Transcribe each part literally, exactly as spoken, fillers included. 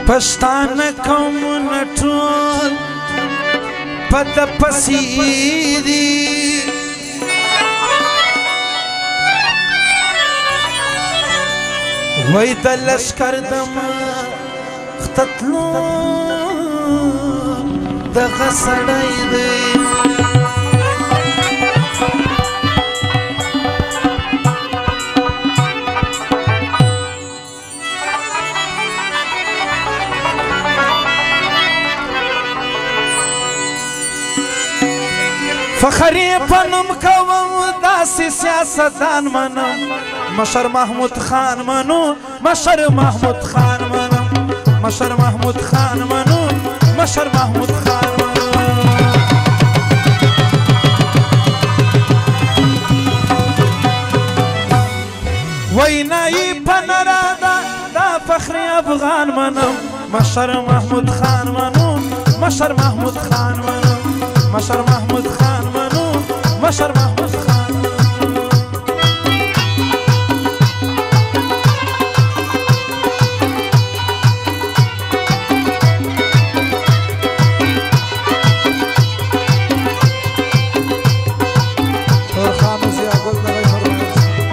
پښتانه قومونه ټول په ده پسې دي وای د لښکر د مخته تلو دغه سړی دی فخر یې په نوم کوم داسې سیاستدان منم مشر محمود خان منو مشر محمود خان منم مشر محمود خان منو مشر محمود خان منو وینایی په نراده دا فخر افغان منم مشر محمود خان منو مشر محمود خان منو مشر محمود خان منو مشر محمود خان اور خان ضیا گل دغه فرمایش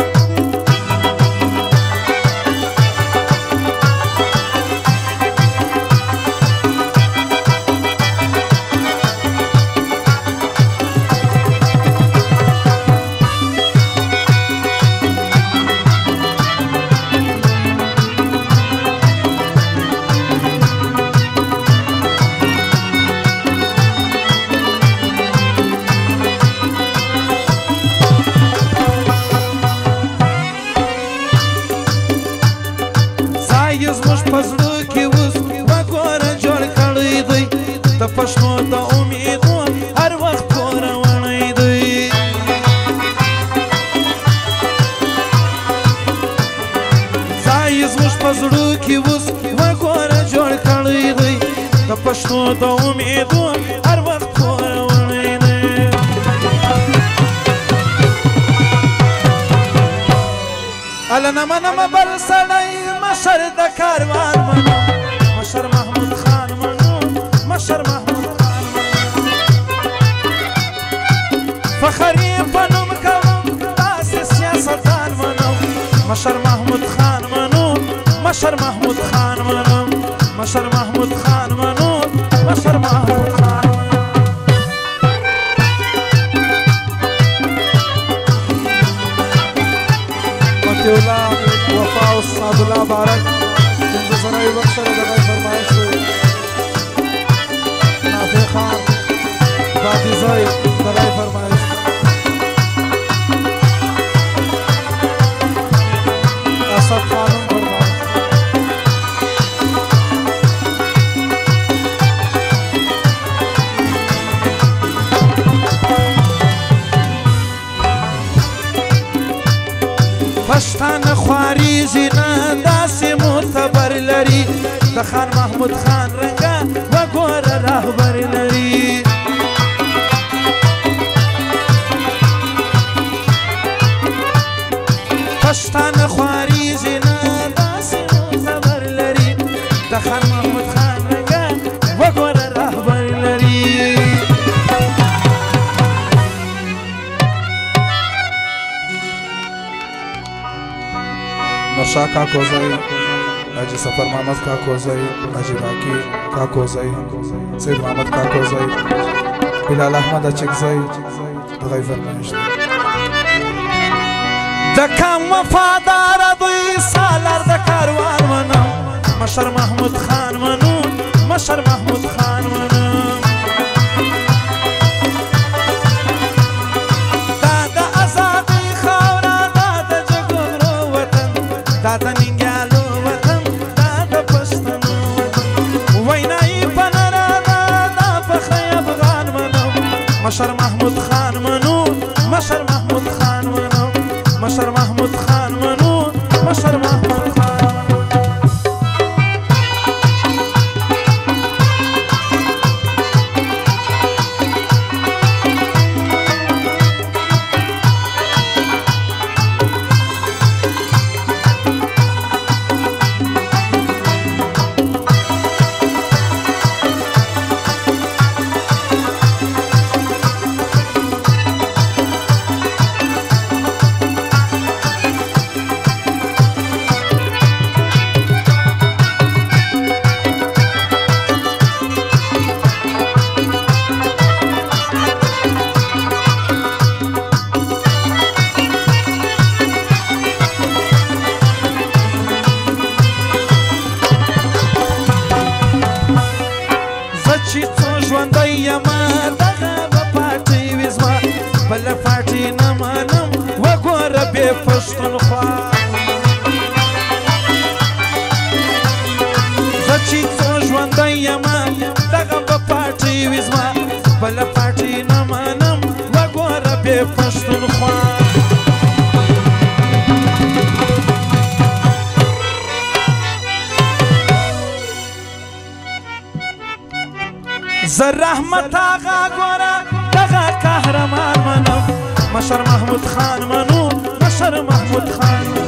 زموږ په زړه کې اوس وګوره جوړ کړی دی د پښتنو د امیدو هر وخت پوروړی دی ځای زموږ په زړه کې اوس وګوره جوړ کړی دی د پښتنو د امیدو هر وخت پوروړی دی اله نه منم بل سړی مشر د کاروان منو مشر محمود خان منو مشر محمود خان منو فخر یې په نوم کوم داسې سیاستدان منو مشر محمود خان منو مشر محمود خان منو مشر محمود خان منو مشر محمود خان مطیع الله وفا استاد الله بارک پنځه زره یو وخت سره دغه فرمایش دی نافع خان دادي ځای دغه فرمایش اسد خانم فرمایش پښتانه خوارېږي نه داسې معتبر لري د خان محمود خان رنګه وګوره رهبر لري پښتانه خوارېږي نه داسې معتبر لري د خان محمود خان رنګه وګوره رهبر لري نرشا کاکو زئی حاجی سفر محمد کاکو زئی حاجی راکی کاکو زئی سید محمد کاکو زئی بلال احمد اچک زئی دغه فرمایش د کم وفادار دوی سالار د کاروان منو مشر محمود خان منو مشر محمود خان منو دا د ننګیالو وطن دا د پښتنو وطن وینایی په نراده دا فخر افغان منو مشر محمود خان منو مشر محمود خان منو مشر محمود خان منو مشر محمود خان بل پارټي نه منم وګوره بې پښتونخوا زه چې څو ژوندی یمه دغه به پارټي وي زما بله پارټي نه منم وګوره بې پښتونخوا زه رحمت آغا ګوره دغه قهرمان منم مشر محمود خان منو مشر محمود خان